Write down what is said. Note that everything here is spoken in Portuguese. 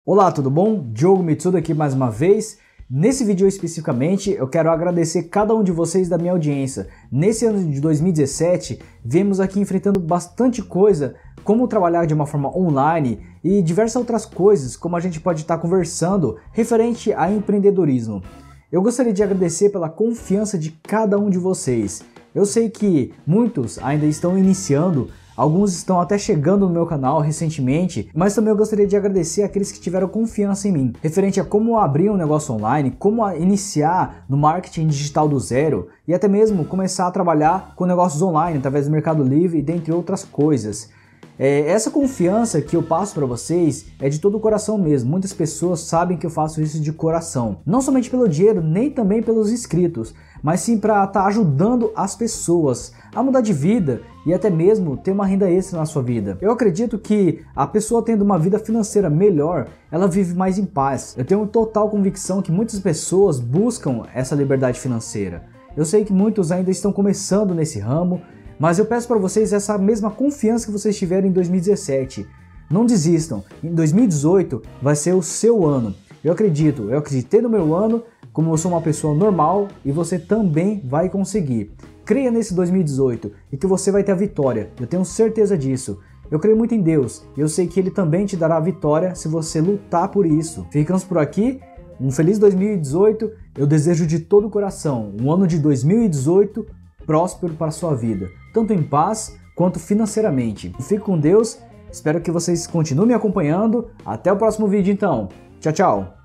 Olá, tudo bom? Diogo Mitsuda aqui mais uma vez. Nesse vídeo especificamente, eu quero agradecer cada um de vocês da minha audiência. Nesse ano de 2017, viemos aqui enfrentando bastante coisa, como trabalhar de uma forma online e diversas outras coisas, como a gente pode estar conversando referente a empreendedorismo. Eu gostaria de agradecer pela confiança de cada um de vocês. Eu sei que muitos ainda estão iniciando, alguns estão até chegando no meu canal recentemente, mas também eu gostaria de agradecer aqueles que tiveram confiança em mim, referente a como abrir um negócio online, como iniciar no marketing digital do zero e até mesmo começar a trabalhar com negócios online através do Mercado Livre e dentre outras coisas. Essa confiança que eu passo para vocês é de todo o coração mesmo. Muitas pessoas sabem que eu faço isso de coração, não somente pelo dinheiro, nem também pelos inscritos, mas sim para estar ajudando as pessoas a mudar de vida e até mesmo ter uma renda extra na sua vida. Eu acredito que a pessoa tendo uma vida financeira melhor, ela vive mais em paz. Eu tenho total convicção que muitas pessoas buscam essa liberdade financeira. Eu sei que muitos ainda estão começando nesse ramo, mas eu peço para vocês essa mesma confiança que vocês tiveram em 2017. Não desistam, em 2018 vai ser o seu ano. Eu acreditei no meu ano, como eu sou uma pessoa normal e você também vai conseguir. Creia nesse 2018 e que você vai ter a vitória, eu tenho certeza disso. Eu creio muito em Deus e eu sei que Ele também te dará a vitória se você lutar por isso. Ficamos por aqui, um feliz 2018, eu desejo de todo o coração um ano de 2018 próspero para a sua vida, tanto em paz quanto financeiramente. Fique com Deus, espero que vocês continuem me acompanhando. Até o próximo vídeo então. Tchau, tchau!